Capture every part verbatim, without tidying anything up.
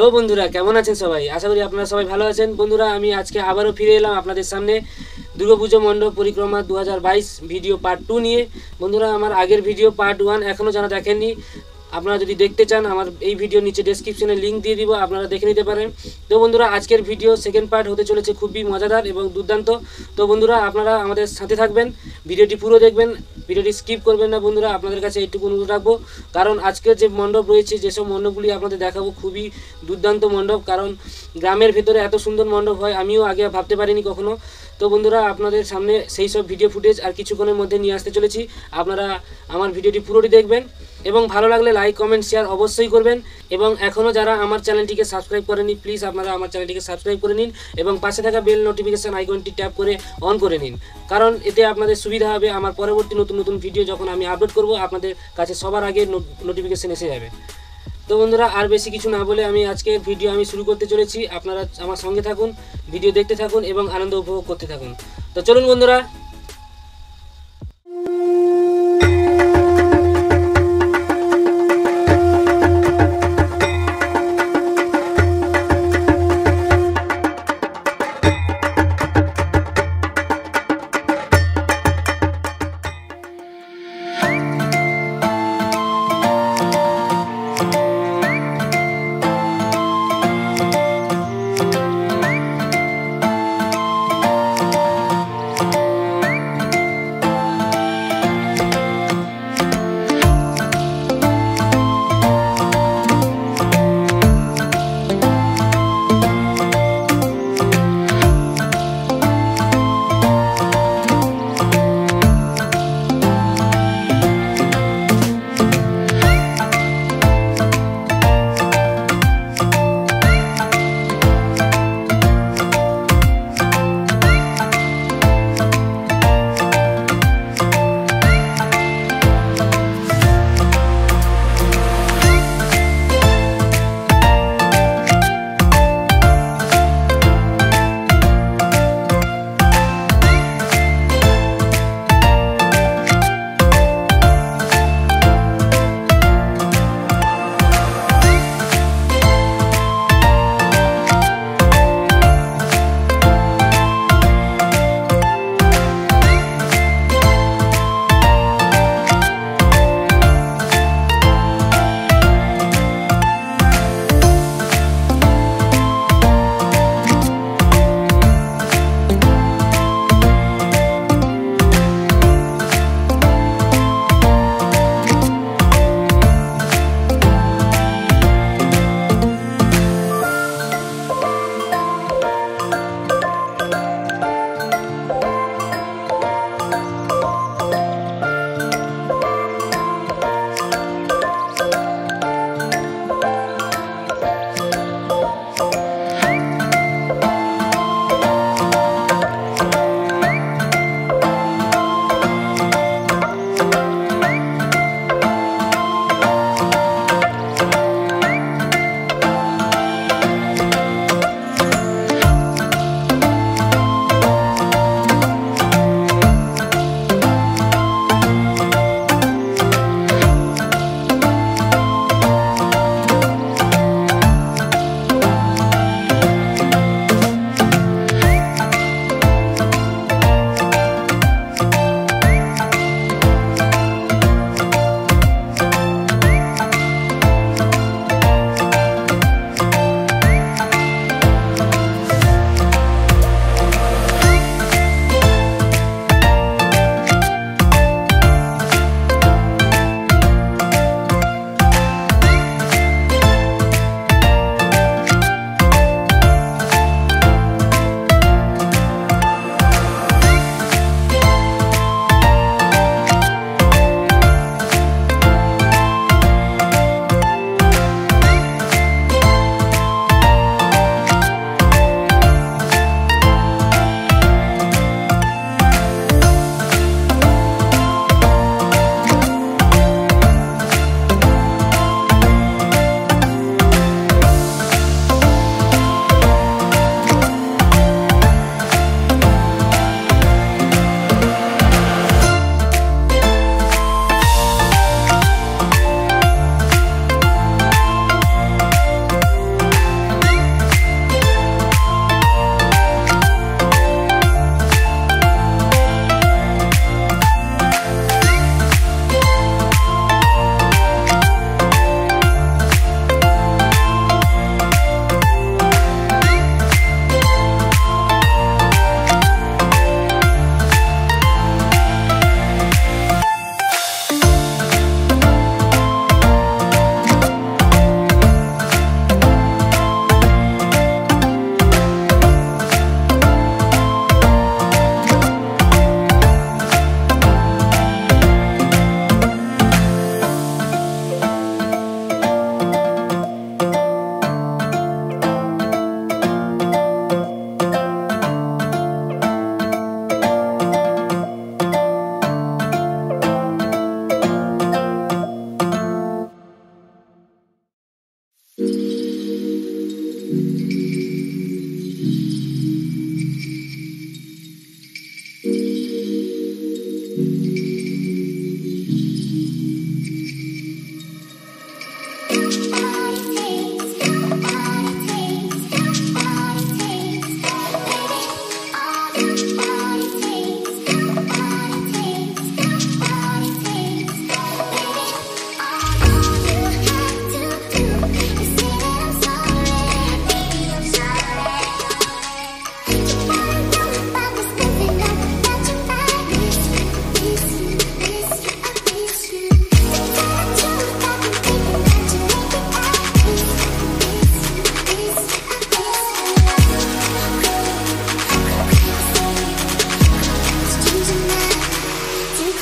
Hello বন্ধুরা, কেমন আছেন সবাই? আশা করি আপনারা সবাই ভালো আছেন। বন্ধুরা, আমি আজকে আবারও ফিরে এলাম আপনাদের সামনে দুর্গাপুজো মণ্ডপ পরিক্রমা দু হাজার বাইশ ভিডিও পার্ট টু নিয়ে। বন্ধুরা, আমার আগের ভিডিও পার্ট ওয়ান এখনও যারা দেখেননি, আপনারা যদি দেখতে চান আমার এই ভিডিও নিচে ডেসক্রিপশনে লিঙ্ক দিয়ে দিব, আপনারা দেখে নিতে পারেন। তো বন্ধুরা, আজকের ভিডিও সেকেন্ড পার্ট হতে চলেছে খুবই মজাদার এবং দুর্দান্ত। তো বন্ধুরা, আপনারা আমাদের সাথে থাকবেন, ভিডিওটি পুরো দেখবেন, ভিডিওটি স্কিপ করবেন না। বন্ধুরা, আপনাদের কাছে এইটুকু অনুরোধ রাখবো, কারণ আজকের যে মণ্ডপ রয়েছে, যেসব মণ্ডপগুলি আপনাদের দেখাবো খুবই দুর্দান্ত মণ্ডপ। কারণ গ্রামের ভেতরে এত সুন্দর মণ্ডপ হয় আমিও আগে ভাবতে পারিনি কখনো। তো বন্ধুরা, আপনাদের সামনে সেই সব ভিডিও ফুটেজ আর কিছুক্ষণের মধ্যে নিয়ে আসতে চলেছি। আপনারা আমার ভিডিওটি পুরোটি দেখবেন এবং ভালো লাগলে লাইক কমেন্ট শেয়ার অবশ্যই করবেন। এবং এখনও যারা আমার চ্যানেলটিকে সাবস্ক্রাইব করেনি, প্লিজ আপনারা আমার চ্যানেলটিকে সাবস্ক্রাইব করে নিন এবং পাশে থাকা বেল নোটিফিকেশান আইকনটি ট্যাপ করে অন করে নিন, কারণ এতে আপনাদের সুবিধা হবে। আমার পরবর্তী নতুন নতুন ভিডিও যখন আমি আপলোড করব, আপনাদের কাছে সবার আগে নোটিফিকেশান এসে যাবে। তো বন্ধুরা, আর বেশি কিছু না বলে আমি আজকের ভিডিও আমি শুরু করতে চলেছি। আপনারা আমার সঙ্গে থাকুন, ভিডিও দেখতে থাকুন এবং আনন্দ উপভোগ করতে থাকুন। তো চলুন বন্ধুরা।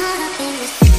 happiness.